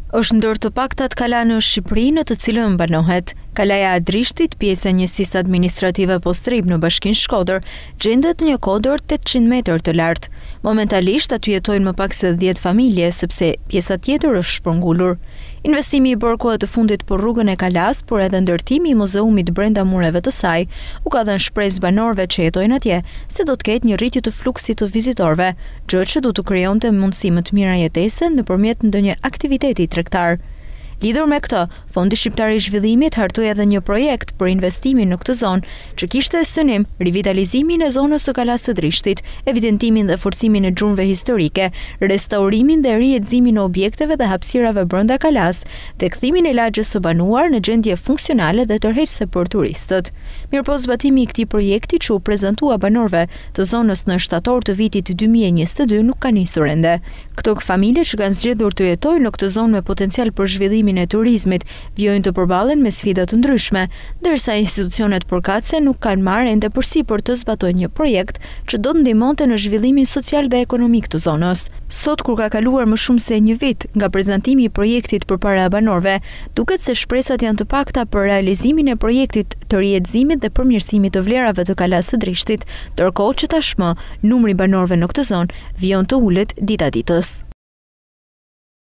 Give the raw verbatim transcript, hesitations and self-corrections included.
Është ndër të paktat kala në Shqipëri në të cilën banohet. Kalaja e Drishtit, pjesë e njësisë administrative Postrib në Bashkinë Shkodër, gjendet një kodër tetëqind metër të lartë. Momentalisht aty jetojnë më pak se dhjetë familje, sepse pjesa tjetër është shpërngulur. Investimi i bërë kohë të fundit për rrugën e Kalas, por edhe ndërtimi i muzeumit brenda mureve të saj, u ka dhënë shpresë banorëve që jetojnë atje, se do të ketë një rritje të fluksit të vizitorëve, gjë që do të krijonte mundësi më të mira jetese nëpërmjet ndonjë aktiviteti tregtar. Lidhur me këtë, Fondi Shqiptar i Zhvillimit hartoi edhe një projekt për investimin në këtë zonë, që kishte synim rivitalizimin e zonës së Kalas së Drishtit, evidentimin dhe forcimin e gjurmëve historike, restaurimin dhe rihetsimin e objekteve dhe hapësirave brenda Kalas, dhe kthimin e lagjes së banuar në gjendje funksionale dhe tërheqëse për turistët. Mirëpo zbatimi i këtij projekti që u prezantua banorëve të zonës në shtator të vitit dy mijë e njëzet e dy nuk ka nisur ende. Këto familje që kanë zgjedhur të jetojnë në këtë zonë me potencial për zhvillimin e turizmit vijojnë të përballen me sfida të ndryshme, ndërsa institucionet përkatëse nuk kanë marrë ende përsipër të zbatojnë një projekt që do të ndihmonte në zhvillimin social dhe ekonomik të zonës. Sot, kur ka kaluar më shumë se një vit nga prezantimi i projektit përpara banorëve, duket se shpresat janë të pakta për realizimin e projektit të rihetëzimit dhe përmirësimit të vlerave të Kalas së Drishtit, ndërkohë që tashmë numri banorëve në këtë zonë vijon të ulet dita ditës.